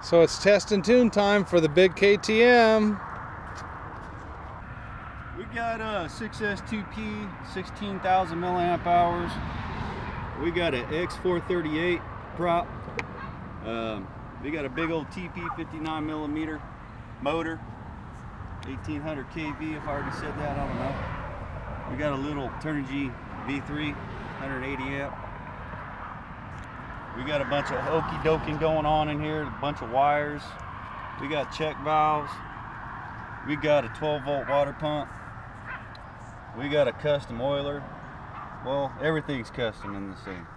So it's test and tune time for the big KTM. We got a 6S2P, 16,000 milliamp hours. We got an X438 prop. We got a big old TP 59 millimeter motor, 1800 kV. If I already said that, I don't know. We got a little Turnigy V3, 180 amp. We got a bunch of okey doking going on in here, a bunch of wires. We got check valves. We got a 12-volt water pump. We got a custom oiler. Well, everything's custom in this thing.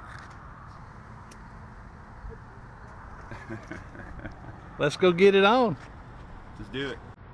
Let's go get it on. Let's do it.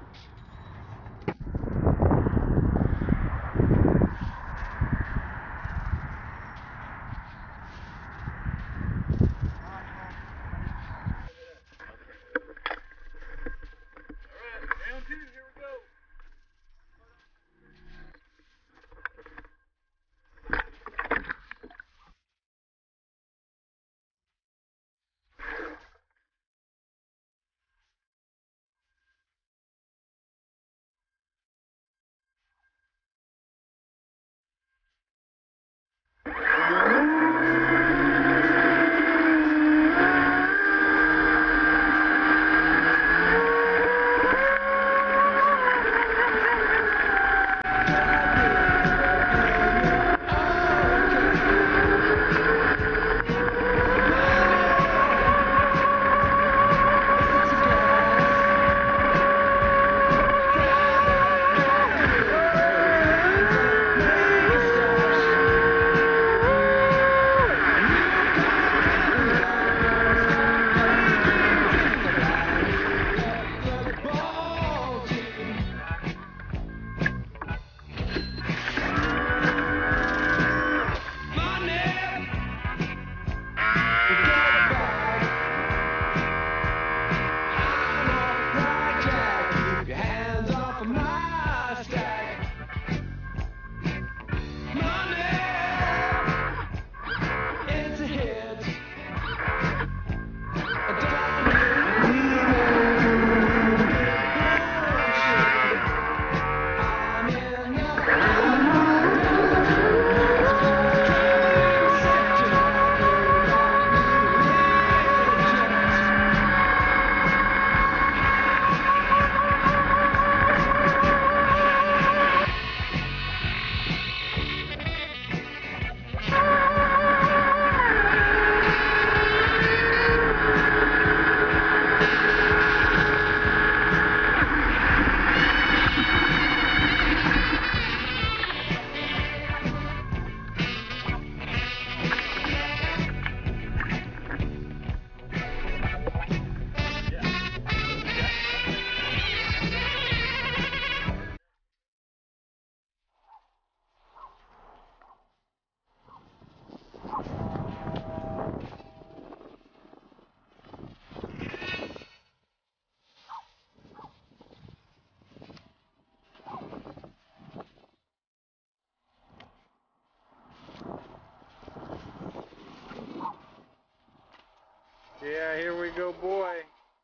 Yeah, here we go, boy.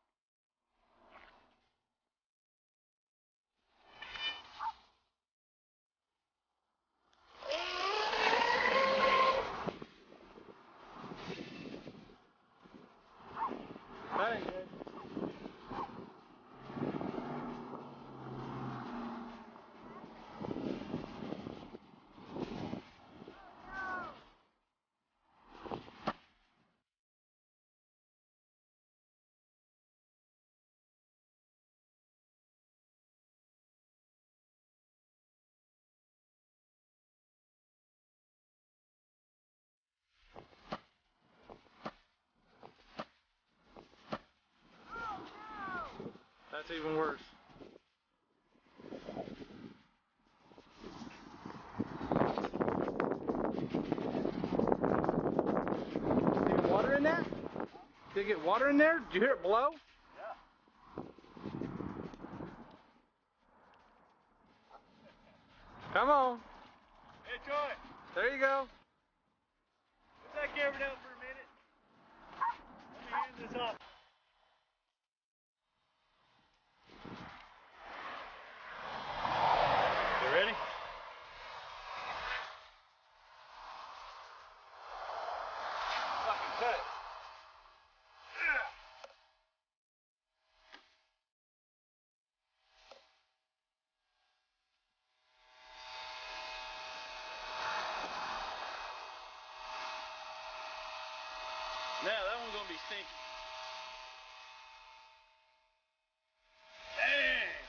That ain't good. That's even worse. Did you get water in there? Did you get water in there? Did you hear it blow? Yeah. Come on. Hey, Troy. There you go. Put that camera down for a minute. Let me hand this off. Now that one's gonna be stinky. Dang!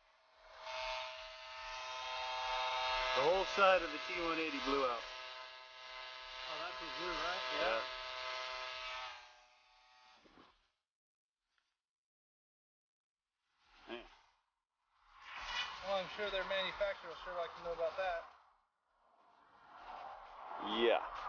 The whole side of the T180 blew out. Oh, that's what blew, right? Yeah. Man. Well, I'm sure their manufacturer will sure like to know about that. Yeah.